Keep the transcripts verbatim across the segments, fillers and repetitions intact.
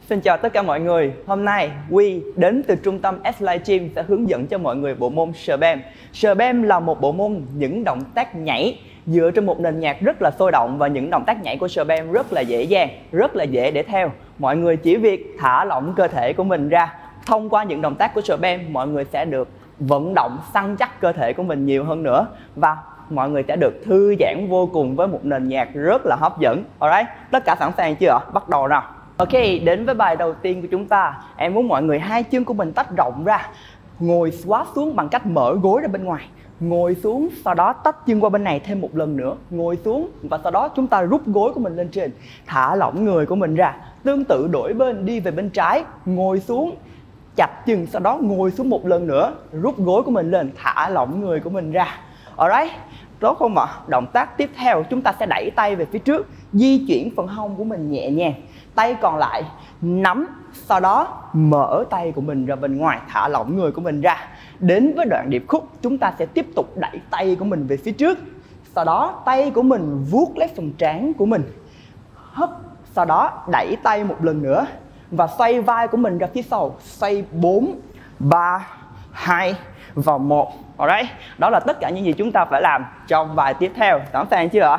Xin chào tất cả mọi người. Hôm nay Huy đến từ trung tâm S-Line Gym sẽ hướng dẫn cho mọi người bộ môn Spam. Spam là một bộ môn những động tác nhảy dựa trên một nền nhạc rất là sôi động, và những động tác nhảy của Spam rất là dễ dàng, rất là dễ để theo. Mọi người chỉ việc thả lỏng cơ thể của mình ra. Thông qua những động tác của Spam, mọi người sẽ được vận động săn chắc cơ thể của mình nhiều hơn nữa, và mọi người sẽ được thư giãn vô cùng với một nền nhạc rất là hấp dẫn. Alright, tất cả sẵn sàng chưa ạ? Bắt đầu nào. Ok, đến với bài đầu tiên của chúng ta. Em muốn mọi người hai chân của mình tách rộng ra, ngồi squat xuống bằng cách mở gối ra bên ngoài. Ngồi xuống, sau đó tách chân qua bên này thêm một lần nữa. Ngồi xuống và sau đó chúng ta rút gối của mình lên trên. Thả lỏng người của mình ra. Tương tự đổi bên, đi về bên trái. Ngồi xuống, chặt chân, sau đó ngồi xuống một lần nữa. Rút gối của mình lên, thả lỏng người của mình ra. Alright, tốt không ạ? Động tác tiếp theo chúng ta sẽ đẩy tay về phía trước, di chuyển phần hông của mình nhẹ nhàng. Tay còn lại nắm, sau đó mở tay của mình ra bên ngoài, thả lỏng người của mình ra. Đến với đoạn điệp khúc, chúng ta sẽ tiếp tục đẩy tay của mình về phía trước. Sau đó tay của mình vuốt lấy phần trán của mình, hấp, sau đó đẩy tay một lần nữa và xoay vai của mình ra phía sau. Xoay bốn, ba, hai và một. Alright, đó là tất cả những gì chúng ta phải làm trong bài tiếp theo. Sẵn sàng chưa ạ?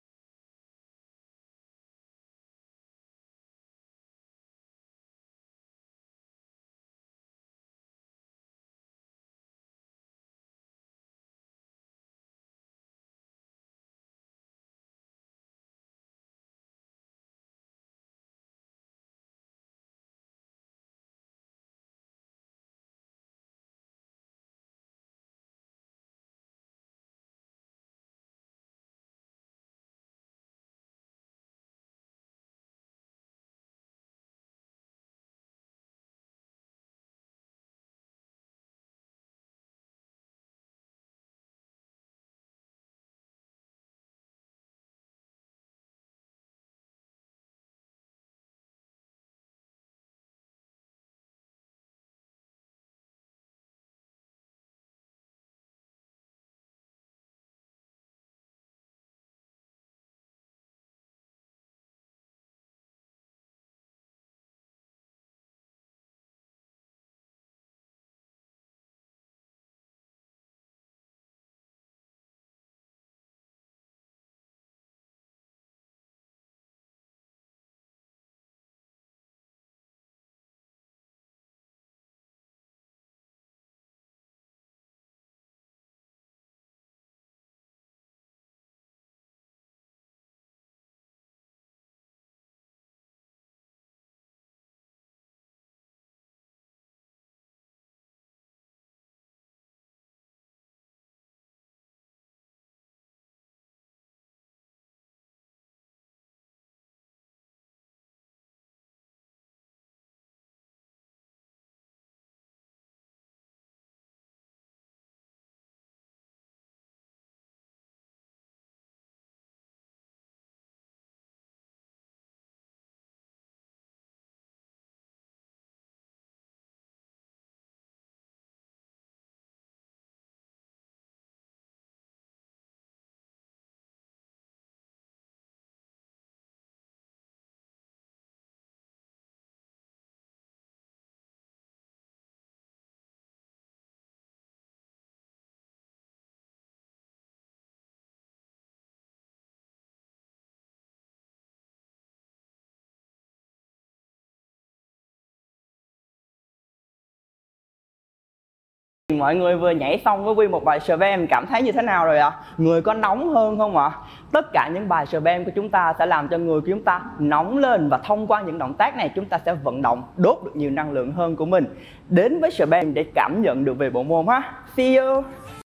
Mọi người vừa nhảy xong với Huy một bài Spam, cảm thấy như thế nào rồi ạ? À? Người có nóng hơn không ạ? À? Tất cả những bài Spam của chúng ta sẽ làm cho người của chúng ta nóng lên, và thông qua những động tác này chúng ta sẽ vận động, đốt được nhiều năng lượng hơn của mình. Đến với Spam để cảm nhận được về bộ môn ha. See you!